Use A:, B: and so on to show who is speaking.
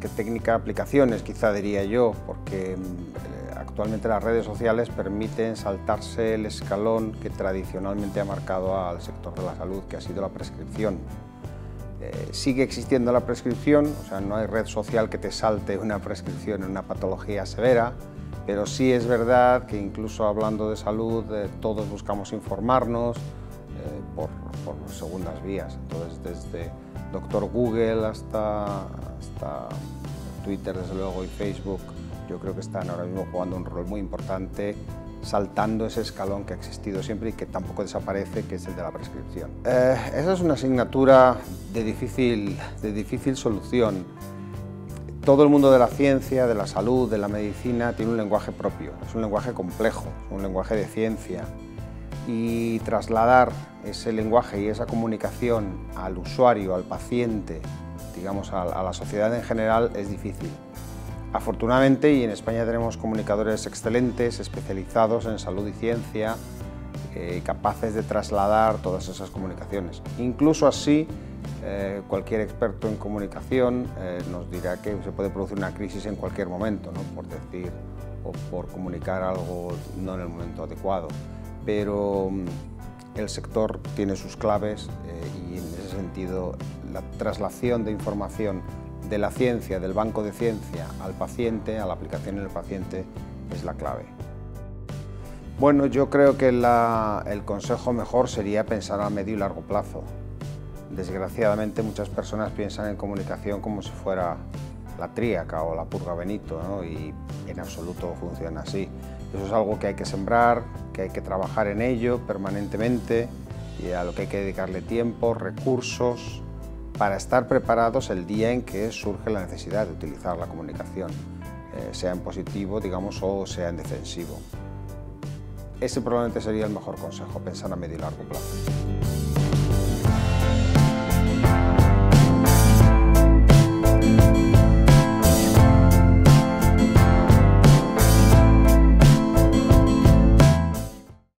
A: que técnica, aplicaciones quizá diría yo, porque actualmente las redes sociales permiten saltarse el escalón que tradicionalmente ha marcado al sector de la salud, que ha sido la prescripción. Sigue existiendo la prescripción, o sea, no hay red social que te salte una prescripción en una patología severa, pero sí es verdad que incluso hablando de salud, todos buscamos informarnos por segundas vías. Entonces, desde Doctor Google hasta Twitter, desde luego, y Facebook, yo creo que están ahora mismo jugando un rol muy importante, saltando ese escalón que ha existido siempre y que tampoco desaparece, que es el de la prescripción. Esa es una asignatura de difícil solución. Todo el mundo de la ciencia, de la salud, de la medicina, tiene un lenguaje propio, es un lenguaje complejo, es un lenguaje de ciencia, y trasladar ese lenguaje y esa comunicación al usuario, al paciente, digamos a la sociedad en general, es difícil. Afortunadamente, y en España tenemos comunicadores excelentes, especializados en salud y ciencia, capaces de trasladar todas esas comunicaciones. Incluso así, cualquier experto en comunicación nos dirá que se puede producir una crisis en cualquier momento, ¿no? Por decir o por comunicar algo no en el momento adecuado. Pero el sector tiene sus claves y en ese sentido la traslación de información de la ciencia, del banco de ciencia al paciente, a la aplicación en el paciente, es la clave. Bueno, yo creo que el consejo mejor sería pensar a medio y largo plazo. Desgraciadamente muchas personas piensan en comunicación como si fuera la tríaca o la purga Benito, ¿no? Y en absoluto funciona así. Eso es algo que hay que sembrar, que hay que trabajar en ello permanentemente y a lo que hay que dedicarle tiempo, recursos, para estar preparados el día en que surge la necesidad de utilizar la comunicación, sea en positivo, digamos, o sea en defensivo. Ese probablemente sería el mejor consejo, pensar a medio y largo plazo.